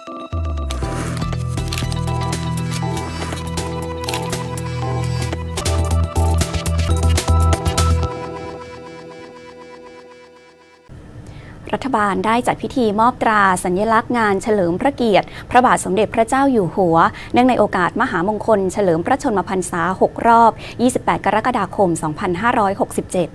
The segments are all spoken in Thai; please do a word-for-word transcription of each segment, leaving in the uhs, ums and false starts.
รัฐบาลได้จัดพิธีมอบตราสัญลักษณ์งานเฉลิมพระเกียรติพระบาทสมเด็จพระเจ้าอยู่หัวเนื่องในโอกาสมหามงคลเฉลิมพระชนมพรรษาหกรอบยี่สิบแปดกรกฎาคมสองพันห้าร้อยหกสิบเจ็ด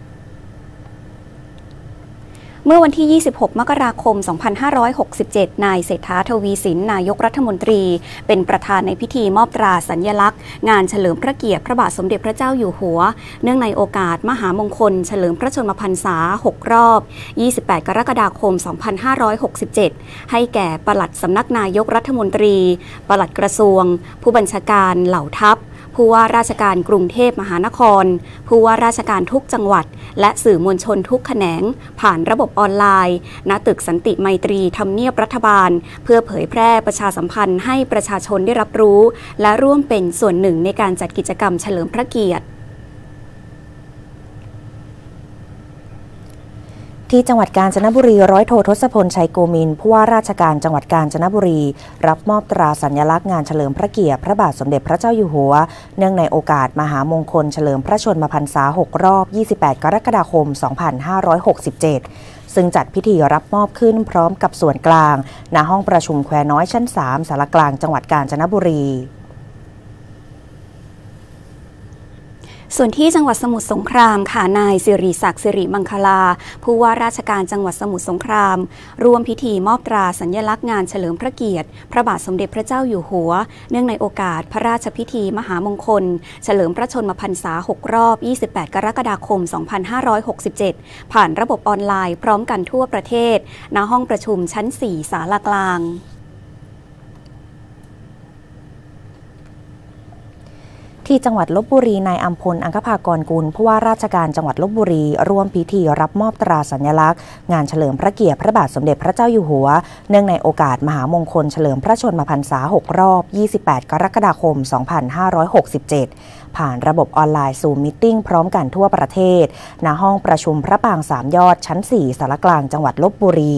เมื่อวันที่ยี่สิบหกมกราคมสองพันห้าร้อยหกสิบเจ็ดนายเศรษฐาทวีสินนายกรัฐมนตรีเป็นประธานในพิธีมอบตราสัญลักษณ์งานเฉลิมพระเกียรติพระบาทสมเด็จพระเจ้าอยู่หัวเนื่องในโอกาสมหามงคลเฉลิมพระชนมพรรษาหกรอบยี่สิบแปดกรกฎาคมสองพันห้าร้อยหกสิบเจ็ดให้แก่ปลัดสำนักนายกรัฐมนตรีปลัดกระทรวงผู้บัญชาการเหล่าทัพผู้ว่าราชการกรุงเทพมหานครผู้ว่าราชการทุกจังหวัดและสื่อมวลชนทุกแขนงผ่านระบบออนไลน์ณตึกสันติไมตรีทำเนียบรัฐบาลเพื่อเผยแพร่ประชาสัมพันธ์ให้ประชาชนได้รับรู้และร่วมเป็นส่วนหนึ่งในการจัดกิจกรรมเฉลิมพระเกียรติที่จังหวัดกาญจนบุรีร้อยโททศพลชัยโกมินผู้ว่าราชการจังหวัดกาญจนบุรีรับมอบตราสัญลักษณ์งานเฉลิมพระเกียรติพระบาทสมเด็จพระเจ้าอยู่หัวเนื่องในโอกาสมหามงคลเฉลิมพระชนมพรรษาหกรอบยี่สิบแปดกรกฎาคมสองพันห้าร้อยหกสิบเจ็ดซึ่งจัดพิธีรับมอบขึ้นพร้อมกับส่วนกลางณห้องประชุมแควน้อยชั้นสามศาลากลางจังหวัดกาญจนบุรีส่วนที่จังหวัดสมุทรสงครามค่ะนายสิริศักดิ์สิริมังคลาผู้ว่าราชการจังหวัดสมุทรสงครามร่วมพิธีมอบตราสัญลักษณ์งานเฉลิมพระเกียรติพระบาทสมเด็จพระเจ้าอยู่หัวเนื่องในโอกาสพระราชพิธีมหามงคลเฉลิมพระชนมพรรษาหกรอบยี่สิบแปดกรกฎาคมสองพันห้าร้อยหกสิบเจ็ดผ่านระบบออนไลน์พร้อมกันทั่วประเทศณห้องประชุมชั้นสี่ศาลากลางที่จังหวัดลพบุรีนายอัมพลอังคภากรกุลผู้ว่าราชการจังหวัดลพบุรีร่วมพิธีรับมอบตราสัญลักษณ์งานเฉลิมพระเกียรติพระบาทสมเด็จพระเจ้าอยู่หัวเนื่องในโอกาสมหามงคลเฉลิมพระชนมพรรษาหกรอบยี่สิบแปดกรกฎาคมสองพันห้าร้อยหกสิบเจ็ดผ่านระบบออนไลน์ซูมมีตติ้งพร้อมกันทั่วประเทศณห้องประชุมพระปางสามยอดชั้นสี่ศาลากลางจังหวัดลพบุรี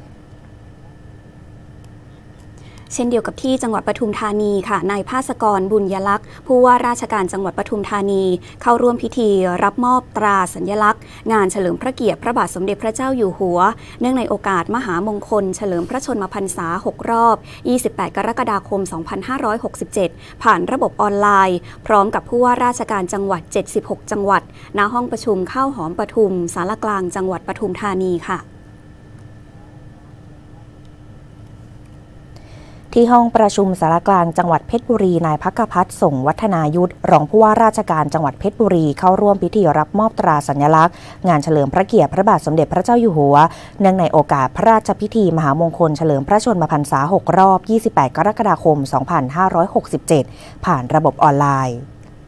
เช่นเดียวกับที่จังหวัดปทุมธานีค่ะนายภาสกรบุญยลักษณ์ผู้ว่าราชการจังหวัดปทุมธานีเข้าร่วมพิธีรับมอบตราสัญลักษณ์งานเฉลิมพระเกียรติพระบาทสมเด็จพระเจ้าอยู่หัวเนื่องในโอกาสมหามงคลเฉลิมพระชนมพรรษาหกรอบยี่สิบแปดกรกฎาคมสองพันห้าร้อยหกสิบเจ็ดผ่านระบบออนไลน์พร้อมกับผู้ว่าราชการจังหวัดเจ็ดสิบหกจังหวัดณห้องประชุมข้าวหอมปทุมศาลากลางจังหวัดปทุมธานีค่ะที่ห้องประชุมศาลากลางจังหวัดเพชรบุรีนายภักพัฒน์ส่งวัฒนายุทธรองผู้ว่าราชการจังหวัดเพชรบุรีเข้าร่วมพิธีรับมอบตราสัญลักษณ์งานเฉลิมพระเกียรติพระบาทสมเด็จพระเจ้าอยู่หัวเนื่องในโอกาสพระราชพิธีมหามงคลเฉลิมพระชนมพรรษาหกรอบยี่สิบแปดกรกฎาคมสองพันห้าร้อยหกสิบเจ็ดผ่านระบบออนไลน์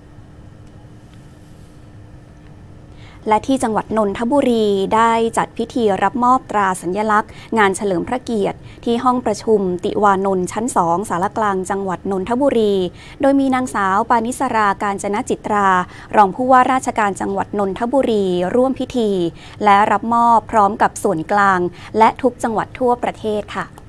และที่จังหวัดนนทบุรีได้จัดพิธีรับมอบตราสัญลักษณ์งานเฉลิมพระเกียรติที่ห้องประชุมติวานนท์ชั้นสองศาลากลางจังหวัดนนทบุรีโดยมีนางสาวปานิสราการจนจิตรารองผู้ว่าราชการจังหวัดนนทบุรีร่วมพิธีและรับมอบพร้อมกับส่วนกลางและทุกจังหวัดทั่วประเทศค่ะ